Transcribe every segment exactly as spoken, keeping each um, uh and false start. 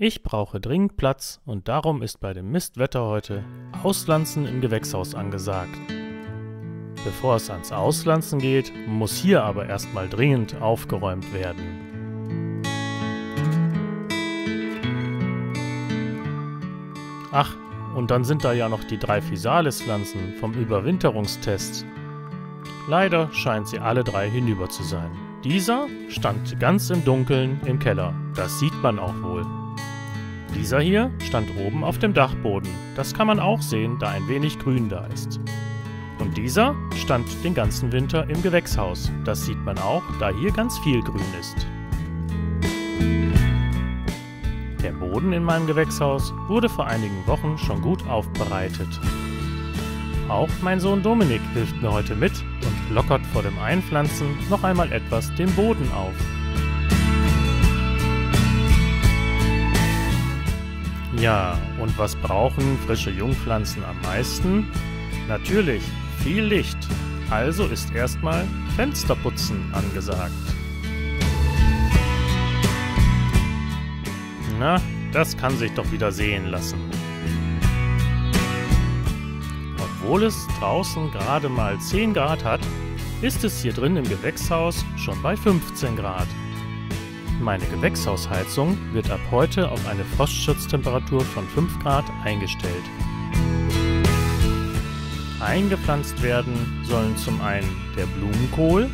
Ich brauche dringend Platz und darum ist bei dem Mistwetter heute Auspflanzen im Gewächshaus angesagt. Bevor es ans Auspflanzen geht, muss hier aber erstmal dringend aufgeräumt werden. Ach, und dann sind da ja noch die drei Physalis-Pflanzen vom Überwinterungstest. Leider scheint sie alle drei hinüber zu sein. Dieser stand ganz im Dunkeln im Keller, das sieht man auch wohl. Dieser hier stand oben auf dem Dachboden, das kann man auch sehen, da ein wenig Grün da ist. Und dieser stand den ganzen Winter im Gewächshaus, das sieht man auch, da hier ganz viel Grün ist. Der Boden in meinem Gewächshaus wurde vor einigen Wochen schon gut aufbereitet. Auch mein Sohn Dominik hilft mir heute mit und lockert vor dem Einpflanzen noch einmal etwas den Boden auf. Ja, und was brauchen frische Jungpflanzen am meisten? Natürlich viel Licht, also ist erstmal Fensterputzen angesagt. Na, das kann sich doch wieder sehen lassen. Obwohl es draußen gerade mal zehn Grad hat, ist es hier drin im Gewächshaus schon bei fünfzehn Grad. Meine Gewächshausheizung wird ab heute auf eine Frostschutztemperatur von fünf Grad eingestellt. Eingepflanzt werden sollen zum einen der Blumenkohl,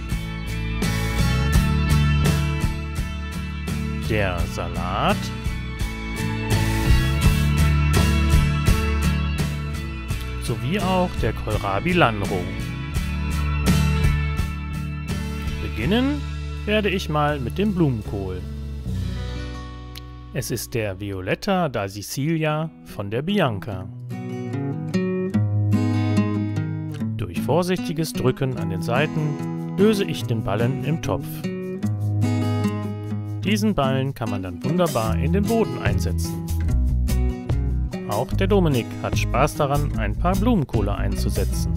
der Salat, sowie auch der Kohlrabi Lanro. Beginnen werde ich mal mit dem Blumenkohl. Es ist der Violetta da Sicilia von der Bianca. Durch vorsichtiges Drücken an den Seiten löse ich den Ballen im Topf. Diesen Ballen kann man dann wunderbar in den Boden einsetzen. Auch der Dominik hat Spaß daran, ein paar Blumenkohle einzusetzen.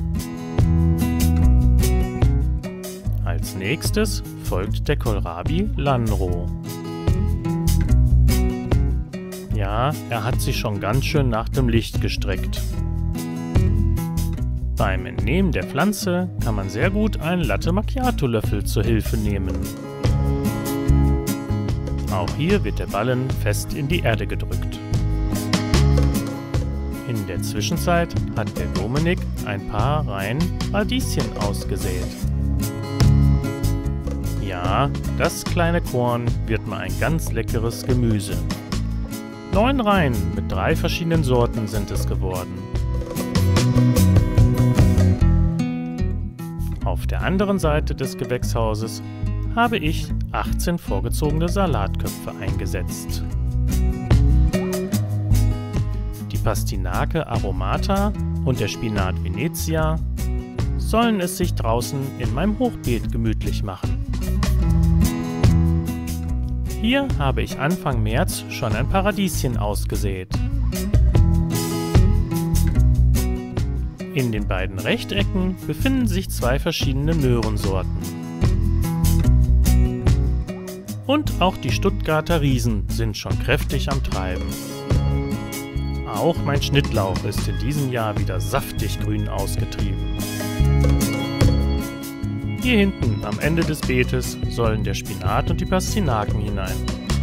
Als nächstes folgt der Kohlrabi Lanro. Ja, er hat sich schon ganz schön nach dem Licht gestreckt. Beim Entnehmen der Pflanze kann man sehr gut einen Latte Macchiato Löffel zur Hilfe nehmen. Auch hier wird der Ballen fest in die Erde gedrückt. In der Zwischenzeit hat der Dominik ein paar Reihen Radieschen ausgesät. Ja, das kleine Korn wird mal ein ganz leckeres Gemüse. Neun Reihen mit drei verschiedenen Sorten sind es geworden. Auf der anderen Seite des Gewächshauses habe ich achtzehn vorgezogene Salatköpfe eingesetzt. Die Pastinake Aromata und der Spinat Venezia sollen es sich draußen in meinem Hochbeet gemütlich machen. Hier habe ich Anfang März schon ein paar Radieschen ausgesät. In den beiden Rechtecken befinden sich zwei verschiedene Möhrensorten. Und auch die Stuttgarter Riesen sind schon kräftig am Treiben. Auch mein Schnittlauch ist in diesem Jahr wieder saftig grün ausgetrieben. Hier hinten am Ende des Beetes sollen der Spinat und die Pastinaken hinein.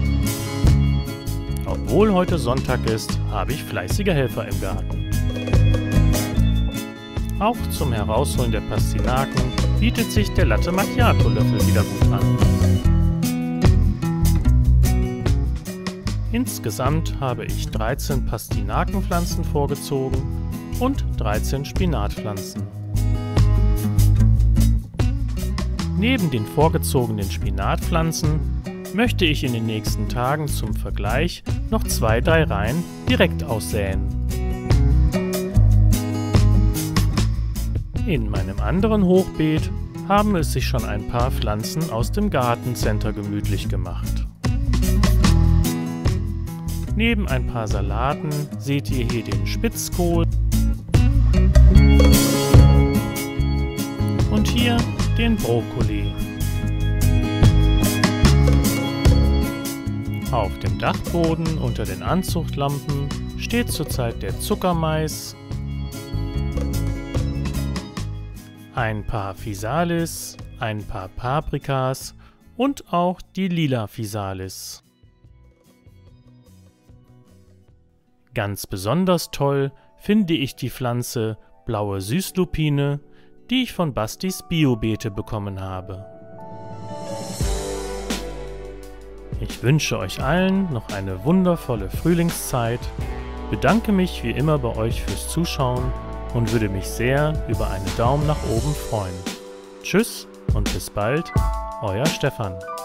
Obwohl heute Sonntag ist, habe ich fleißige Helfer im Garten. Auch zum Herausholen der Pastinaken bietet sich der Latte Macchiato Löffel wieder gut an. Insgesamt habe ich dreizehn Pastinakenpflanzen vorgezogen und dreizehn Spinatpflanzen. Neben den vorgezogenen Spinatpflanzen möchte ich in den nächsten Tagen zum Vergleich noch zwei, drei Reihen direkt aussäen. In meinem anderen Hochbeet haben es sich schon ein paar Pflanzen aus dem Gartencenter gemütlich gemacht. Neben ein paar Salaten seht ihr hier den Spitzkohl und hier den Brokkoli. Auf dem Dachboden unter den Anzuchtlampen steht zurzeit der Zuckermais, ein paar Physalis, ein paar Paprikas und auch die lila Physalis. Ganz besonders toll finde ich die Pflanze Blaue Süßlupine, die ich von Bastis Biobeete bekommen habe. Ich wünsche euch allen noch eine wundervolle Frühlingszeit, bedanke mich wie immer bei euch fürs Zuschauen und würde mich sehr über einen Daumen nach oben freuen. Tschüss und bis bald, euer Stefan.